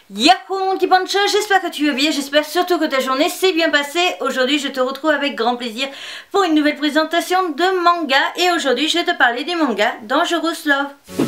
Yahoo mon petit pancha, j'espère que tu vas bien, j'espère surtout que ta journée s'est bien passée. Aujourd'hui je te retrouve avec grand plaisir pour une nouvelle présentation de manga. Et aujourd'hui je vais te parler du manga Dangerous Love.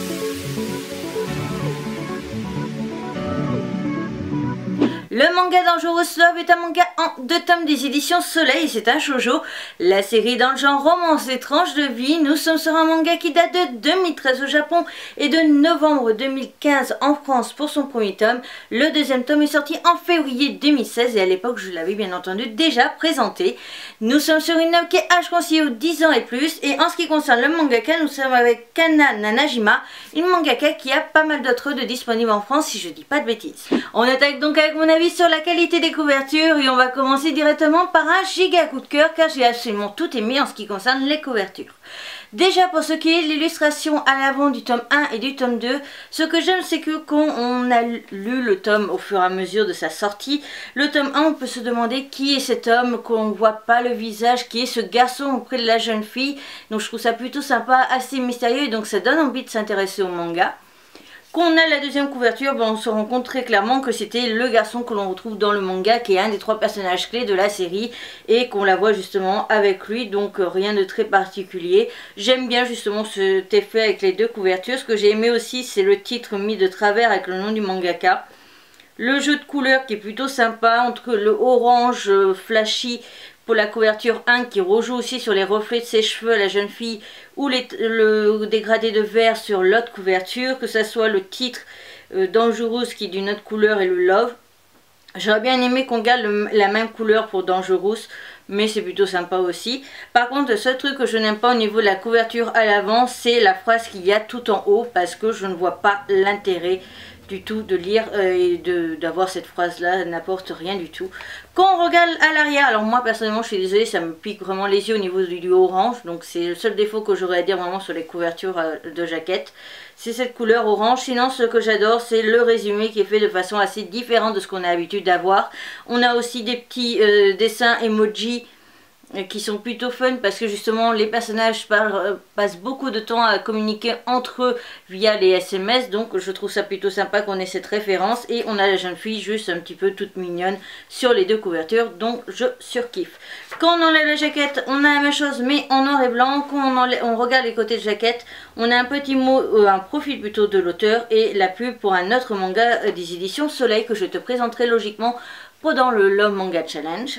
Le manga Dangerous Love est un manga en 2 tomes des éditions Soleil, c'est un shoujo. La série dans le genre romance et tranche de vie. Nous sommes sur un manga qui date de 2013 au Japon et de novembre 2015 en France pour son premier tome. Le deuxième tome est sorti en février 2016 et à l'époque je l'avais bien entendu déjà présenté. Nous sommes sur une œuvre qui est âge conseillé aux 10 ans et plus. Et en ce qui concerne le mangaka, nous sommes avec Kana Nanajima, une mangaka qui a pas mal d'autres de disponibles en France si je dis pas de bêtises. On attaque donc avec mon avis sur la qualité des couvertures et on va commencer directement par un giga coup de cœur car j'ai absolument tout aimé en ce qui concerne les couvertures. Déjà pour ce qui est de l'illustration à l'avant du tome 1 et du tome 2, ce que j'aime c'est que quand on a lu le tome au fur et à mesure de sa sortie, le tome 1 on peut se demander qui est cet homme, qu'on ne voit pas le visage, qui est ce garçon auprès de la jeune fille. Donc je trouve ça plutôt sympa, assez mystérieux et donc ça donne envie de s'intéresser au manga. Quand on a la deuxième couverture, on se rend compte très clairement que c'était le garçon que l'on retrouve dans le manga, qui est un des 3 personnages clés de la série, et qu'on la voit justement avec lui, donc rien de très particulier. J'aime bien justement cet effet avec les 2 couvertures. Ce que j'ai aimé aussi, c'est le titre mis de travers avec le nom du mangaka. Le jeu de couleurs qui est plutôt sympa, entre le orange flashy pour la couverture 1 qui rejoue aussi sur les reflets de ses cheveux à la jeune fille, ou le dégradé de vert sur l'autre couverture, que ce soit le titre Dangerous qui est d'une autre couleur et le Love. J'aurais bien aimé qu'on garde la même couleur pour Dangerous, mais c'est plutôt sympa aussi. Par contre, le seul truc que je n'aime pas au niveau de la couverture à l'avant, c'est la phrase qu'il y a tout en haut, parce que je ne vois pas l'intérêt du tout de lire et d'avoir cette phrase là, elle n'apporte rien du tout. Quand on regarde à l'arrière, alors moi personnellement je suis désolée, ça me pique vraiment les yeux au niveau du orange, donc c'est le seul défaut que j'aurais à dire vraiment sur les couvertures de jaquette, c'est cette couleur orange. Sinon ce que j'adore c'est le résumé qui est fait de façon assez différente de ce qu'on a l'habitude d'avoir. On a aussi des petits dessins emoji qui sont plutôt fun parce que justement les personnages passent beaucoup de temps à communiquer entre eux via les SMS, donc je trouve ça plutôt sympa qu'on ait cette référence. Et on a la jeune fille juste un petit peu toute mignonne sur les 2 couvertures, donc je surkiffe. Quand on enlève la jaquette, on a la même chose mais en noir et blanc. Quand on regarde les côtés de jaquette, on a un petit mot, un profil plutôt de l'auteur et la pub pour un autre manga des éditions Soleil que je te présenterai logiquement pendant le Love Manga Challenge.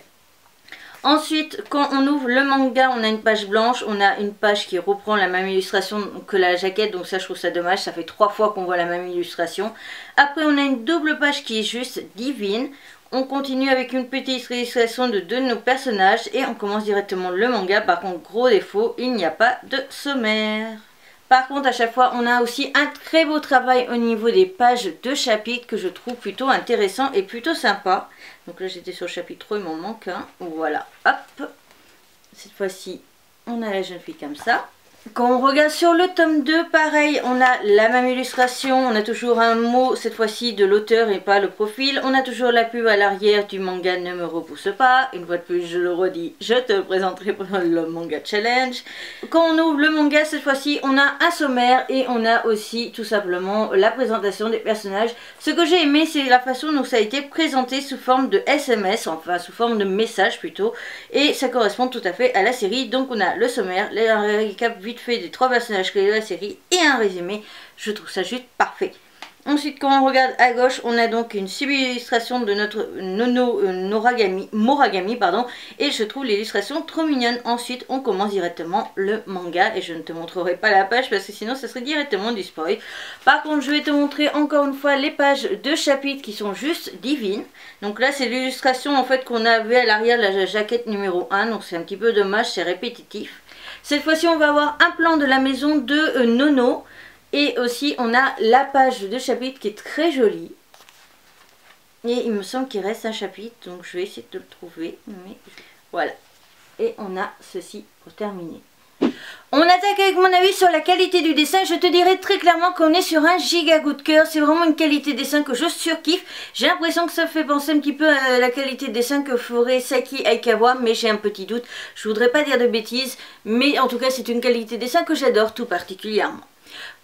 Ensuite, quand on ouvre le manga, on a une page blanche, on a une page qui reprend la même illustration que la jaquette, donc ça je trouve ça dommage, ça fait 3 fois qu'on voit la même illustration. Après on a une double page qui est juste divine. On continue avec une petite illustration de 2 de nos personnages et on commence directement le manga. Par contre, gros défaut, il n'y a pas de sommaire. Par contre, à chaque fois, on a aussi un très beau travail au niveau des pages de chapitres que je trouve plutôt intéressant et plutôt sympa. Donc là, j'étais sur le chapitre 3, il m'en manque un. Voilà, hop. Cette fois-ci, on a la jeune fille comme ça. Quand on regarde sur le tome 2, pareil, on a la même illustration, on a toujours un mot, cette fois-ci de l'auteur et pas le profil. On a toujours la pub à l'arrière du manga Ne me repousse pas. Une fois de plus, je le redis, je te le présenterai pendant le manga challenge. Quand on ouvre le manga, cette fois-ci, on a un sommaire et on a aussi tout simplement la présentation des personnages. Ce que j'ai aimé, c'est la façon dont ça a été présenté sous forme de SMS, enfin sous forme de message plutôt. Et ça correspond tout à fait à la série. Donc on a le sommaire, les récap vite fait des 3 personnages clés de la série et un résumé. Je trouve ça juste parfait. Ensuite, quand on regarde à gauche, on a donc une sub-illustration de notre Moragami, pardon, et je trouve l'illustration trop mignonne. Ensuite, on commence directement le manga et je ne te montrerai pas la page parce que sinon ça serait directement du spoil. Par contre, je vais te montrer encore une fois les pages de chapitres qui sont juste divines. Donc là, c'est l'illustration en fait qu'on avait à l'arrière de la jaquette numéro 1, donc c'est un petit peu dommage, c'est répétitif. Cette fois-ci, on va avoir un plan de la maison de Nono. Et aussi, on a la page de chapitre qui est très jolie. Et il me semble qu'il reste un chapitre, donc je vais essayer de le trouver. Mais voilà. Et on a ceci pour terminer. On attaque avec mon avis sur la qualité du dessin. Je te dirais très clairement qu'on est sur un giga coup de cœur. C'est vraiment une qualité de dessin que je surkiffe. J'ai l'impression que ça fait penser un petit peu à la qualité de dessin que ferait Saki Aikawa, mais j'ai un petit doute. Je voudrais pas dire de bêtises, mais en tout cas c'est une qualité de dessin que j'adore tout particulièrement.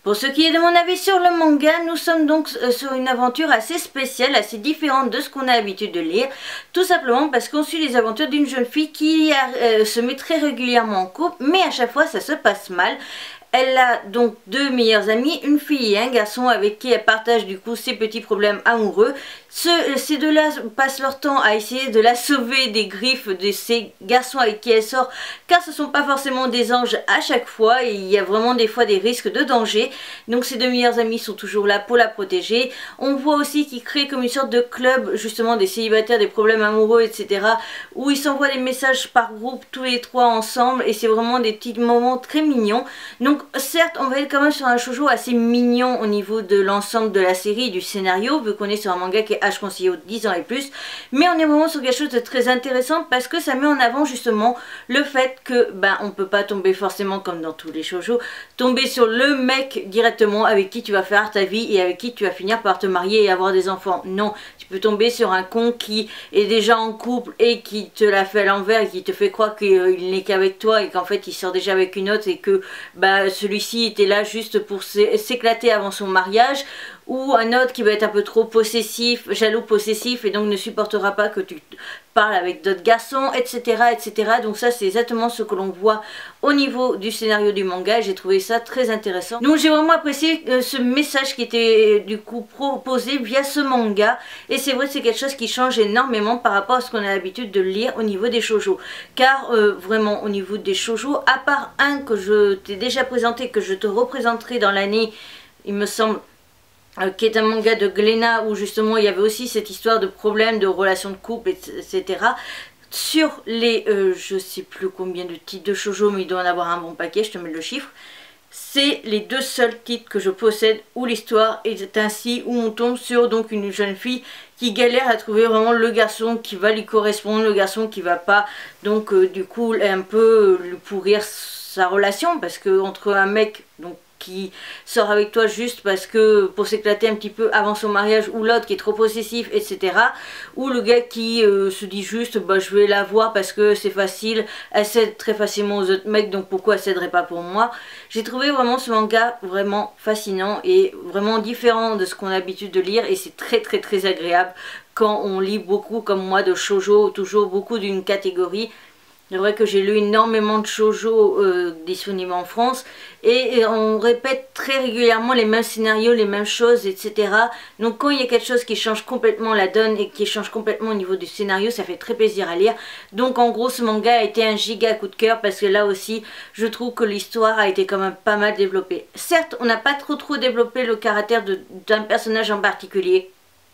Pour ce qui est de mon avis sur le manga, nous sommes donc sur une aventure assez spéciale, assez différente de ce qu'on a l'habitude de lire, tout simplement parce qu'on suit les aventures d'une jeune fille qui se met très régulièrement en couple, mais à chaque fois ça se passe mal. Elle a donc deux meilleures amies, une fille et un garçon avec qui elle partage du coup ses petits problèmes amoureux. Ces deux-là passent leur temps à essayer de la sauver des griffes de ces garçons avec qui elle sort, car ce ne sont pas forcément des anges à chaque fois et il y a vraiment des fois des risques de danger. Donc ces deux meilleures amies sont toujours là pour la protéger. On voit aussi qu'ils créent comme une sorte de club justement des célibataires, des problèmes amoureux, etc. où ils s'envoient des messages par groupe tous les trois ensemble et c'est vraiment des petits moments très mignons. Donc certes, on va être quand même sur un shoujo assez mignon au niveau de l'ensemble de la série et du scénario, vu qu'on est sur un manga qui est âge conseillé aux 10 ans et plus, mais on est vraiment sur quelque chose de très intéressant parce que ça met en avant justement le fait que on peut pas tomber forcément comme dans tous les shoujo, tomber sur le mec directement avec qui tu vas faire ta vie et avec qui tu vas finir par te marier et avoir des enfants. Non, tu peux tomber sur un con qui est déjà en couple et qui te l'a fait à l'envers et qui te fait croire qu'il n'est qu'avec toi et qu'en fait il sort déjà avec une autre et que celui-ci était là juste pour s'éclater avant son mariage, ou un autre qui va être un peu trop possessif, jaloux possessif et donc ne supportera pas que tu parles avec d'autres garçons, etc. etc. Donc ça c'est exactement ce que l'on voit au niveau du scénario du manga et j'ai trouvé ça très intéressant. Donc j'ai vraiment apprécié ce message qui était du coup proposé via ce manga et c'est vrai que c'est quelque chose qui change énormément par rapport à ce qu'on a l'habitude de lire au niveau des shoujo. Car vraiment au niveau des shoujo, à part un que je t'ai déjà présenté, que je te représenterai dans l'année, il me semble, qui est un manga de Glénat où justement il y avait aussi cette histoire de problèmes, de relations de couple, etc. Sur les, je sais plus combien de titres de shoujo, mais il doit en avoir un bon paquet, je te mets le chiffre. C'est les deux seuls titres que je possède où l'histoire est ainsi, où on tombe sur donc une jeune fille qui galère à trouver vraiment le garçon qui va lui correspondre, le garçon qui va pas, donc du coup un peu lui pourrir sa relation, parce que entre un mec donc qui sort avec toi juste parce que pour s'éclater un petit peu avant son mariage, ou l'autre qui est trop possessif, etc. Ou le gars qui se dit juste je vais la voir parce que c'est facile, elle cède très facilement aux autres mecs, donc pourquoi elle céderait pas pour moi. J'ai trouvé vraiment ce manga vraiment fascinant et vraiment différent de ce qu'on a l'habitude de lire et c'est très agréable quand on lit beaucoup comme moi de shoujo, toujours beaucoup d'une catégorie. C'est vrai que j'ai lu énormément de shoujo disponibles en France et on répète très régulièrement les mêmes scénarios, les mêmes choses, etc. Donc quand il y a quelque chose qui change complètement la donne et qui change complètement au niveau du scénario, ça fait très plaisir à lire. Donc en gros ce manga a été un giga coup de cœur parce que là aussi je trouve que l'histoire a été quand même pas mal développée. Certes on n'a pas trop développé le caractère d'un personnage en particulier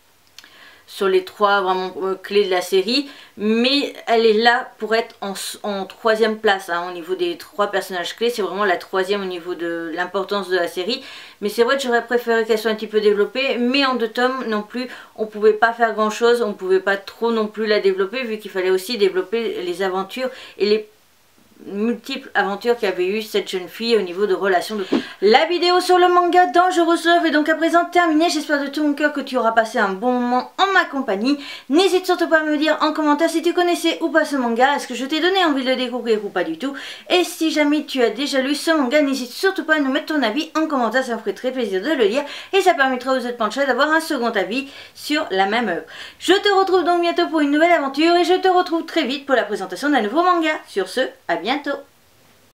sur les trois vraiment clés de la série, mais elle est là pour être en troisième place au niveau des trois personnages clés. C'est vraiment la troisième au niveau de l'importance de la série, mais c'est vrai que j'aurais préféré qu'elle soit un petit peu développée, mais en 2 tomes non plus on pouvait pas faire grand chose, on pouvait pas trop non plus la développer vu qu'il fallait aussi développer les aventures et les multiples aventures qu'avait eu cette jeune fille au niveau de relations de couple. La vidéo sur le manga Dangerous Love est donc à présent terminée. J'espère de tout mon cœur que tu auras passé un bon moment en ma compagnie. N'hésite surtout pas à me dire en commentaire si tu connaissais ou pas ce manga, est-ce que je t'ai donné envie de le découvrir ou pas du tout. Et si jamais tu as déjà lu ce manga, n'hésite surtout pas à nous mettre ton avis en commentaire, ça me ferait très plaisir de le lire et ça permettra aux autres panchas d'avoir un second avis sur la même œuvre. Je te retrouve donc bientôt pour une nouvelle aventure et je te retrouve très vite pour la présentation d'un nouveau manga. Sur ce, à bientôt.